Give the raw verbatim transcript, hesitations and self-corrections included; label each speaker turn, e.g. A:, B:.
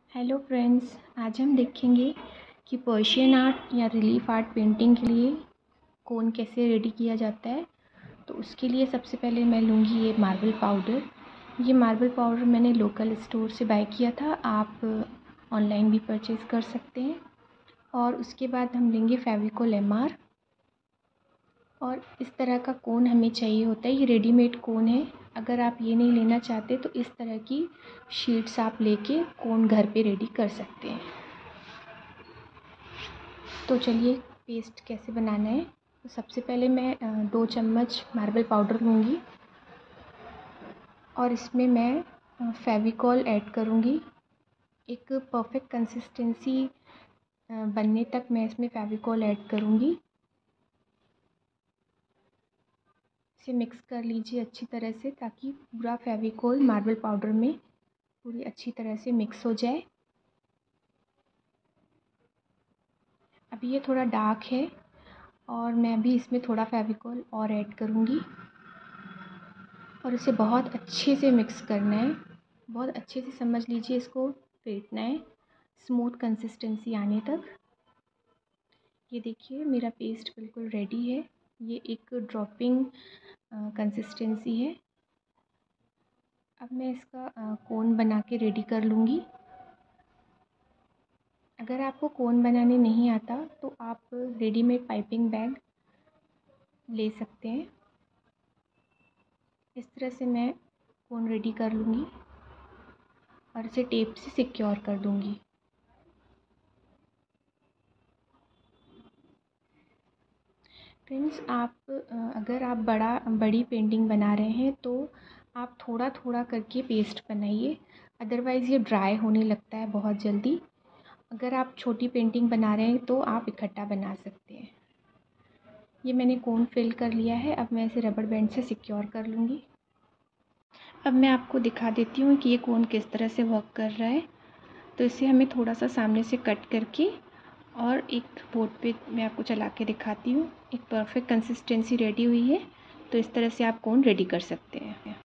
A: Hello friends, आज हम देखेंगे कि पर्शियन आर्ट या रिलीफ आर्ट पेंटिंग के लिए कोन कैसे रेडी किया जाता है। तो उसके लिए सबसे पहले मैं लूँगी ये मार्बल पाउडर। ये मार्बल पाउडर मैंने लोकल स्टोर से बाय किया था, आप ऑनलाइन भी परचेज़ कर सकते हैं। और उसके बाद हम लेंगे फेविकोल एम आर और इस तरह का कोन हमें चाहिए होता है। ये रेडीमेड कोन है, अगर आप ये नहीं लेना चाहते तो इस तरह की शीट्स आप लेके कोन घर पे रेडी कर सकते हैं। तो चलिए पेस्ट कैसे बनाना है। तो सबसे पहले मैं दो चम्मच मार्बल पाउडर लूँगी और इसमें मैं फेविकोल ऐड करूँगी। एक परफेक्ट कंसिस्टेंसी बनने तक मैं इसमें फेविकोल ऐड करूँगी। इसे मिक्स कर लीजिए अच्छी तरह से ताकि पूरा फेविकोल मार्बल पाउडर में पूरी अच्छी तरह से मिक्स हो जाए। अभी ये थोड़ा डार्क है और मैं अभी इसमें थोड़ा फेविकोल और ऐड करूँगी और इसे बहुत अच्छे से मिक्स करना है। बहुत अच्छे से समझ लीजिए, इसको फेंटना है स्मूथ कंसिस्टेंसी आने तक। ये देखिए मेरा पेस्ट बिल्कुल रेडी है। ये एक ड्रॉपिंग कंसिस्टेंसी है। अब मैं इसका कोन बना के रेडी कर लूँगी। अगर आपको कोन बनाने नहीं आता तो आप रेडीमेड पाइपिंग बैग ले सकते हैं। इस तरह से मैं कोन रेडी कर लूँगी और इसे टेप से सिक्योर कर दूँगी। फ्रेंड्स, आप अगर आप बड़ा बड़ी पेंटिंग बना रहे हैं तो आप थोड़ा थोड़ा करके पेस्ट बनाइए, अदरवाइज़ ये ड्राई होने लगता है बहुत जल्दी। अगर आप छोटी पेंटिंग बना रहे हैं तो आप इकट्ठा बना सकते हैं। ये मैंने कोन फिल कर लिया है। अब मैं इसे रबर बैंड से सिक्योर कर लूँगी। अब मैं आपको दिखा देती हूँ कि ये कोन किस तरह से वर्क कर रहा है। तो इसे हमें थोड़ा सा सामने से कट करके और एक बोर्ड पे मैं आपको चला के दिखाती हूँ। एक परफेक्ट कंसिस्टेंसी रेडी हुई है। तो इस तरह से आप कोन रेडी कर सकते हैं।